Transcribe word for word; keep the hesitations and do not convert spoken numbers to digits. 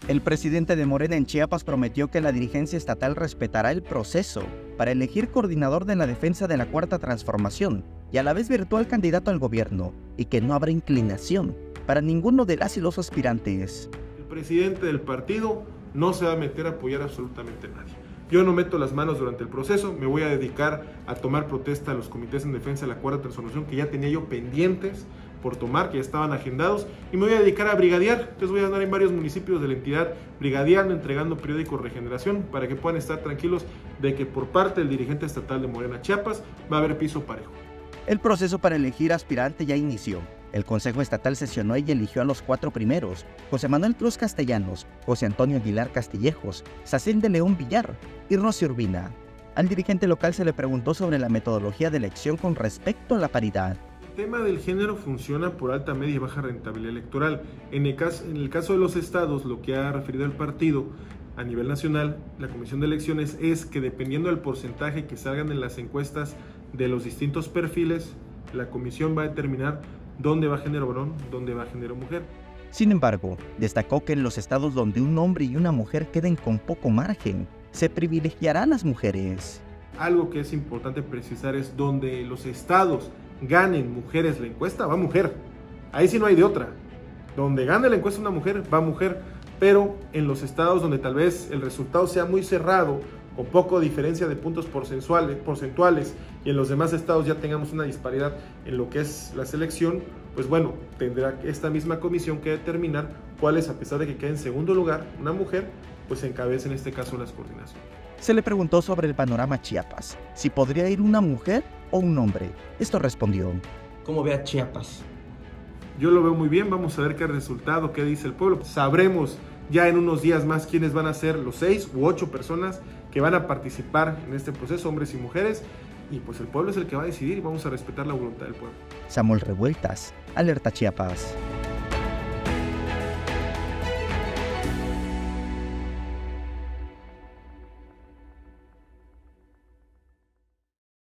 El presidente de Morena en Chiapas prometió que la dirigencia estatal respetará el proceso para elegir coordinador de la defensa de la Cuarta Transformación y a la vez virtual candidato al gobierno, y que no habrá inclinación para ninguno de las y los aspirantes. El presidente del partido no se va a meter a apoyar absolutamente a nadie. Yo no meto las manos durante el proceso, me voy a dedicar a tomar protesta a los comités en defensa de la Cuarta Transformación que ya tenía yo pendientes por tomar, que ya estaban agendados, y me voy a dedicar a brigadear. Entonces voy a andar en varios municipios de la entidad brigadeando, entregando periódicos Regeneración, para que puedan estar tranquilos de que por parte del dirigente estatal de Morena Chiapas va a haber piso parejo. El proceso para elegir aspirante ya inició. El Consejo Estatal sesionó y eligió a los cuatro primeros: José Manuel Cruz Castellanos, José Antonio Aguilar Castillejos, Sacín de León Villar y Rosy Urbina. Al dirigente local se le preguntó sobre la metodología de elección con respecto a la paridad. El tema del género funciona por alta, media y baja rentabilidad electoral. En el caso, en el caso de los estados, lo que ha referido el partido a nivel nacional, la Comisión de Elecciones, es que dependiendo del porcentaje que salgan en las encuestas de los distintos perfiles, la comisión va a determinar dónde va género varón, dónde va género mujer. Sin embargo, destacó que en los estados donde un hombre y una mujer queden con poco margen, se privilegiará a las mujeres. Algo que es importante precisar es donde los estados ganen mujeres la encuesta, va mujer. Ahí sí no hay de otra. Donde gane la encuesta una mujer, va mujer. Pero en los estados donde tal vez el resultado sea muy cerrado, con poco diferencia de puntos porcentuales, porcentuales, y en los demás estados ya tengamos una disparidad en lo que es la selección, pues bueno, tendrá esta misma comisión que determinar cuáles, a pesar de que quede en segundo lugar una mujer, pues encabece en este caso las coordinaciones. Se le preguntó sobre el panorama Chiapas, si podría ir una mujer o un hombre. Esto respondió: ¿Cómo ve a Chiapas? Yo lo veo muy bien, vamos a ver qué resultado, qué dice el pueblo. Sabremos ya en unos días más quiénes van a ser los seis u ocho personas que van a participar en este proceso, hombres y mujeres, y pues el pueblo es el que va a decidir y vamos a respetar la voluntad del pueblo. Samuel Revueltas, Alerta Chiapas.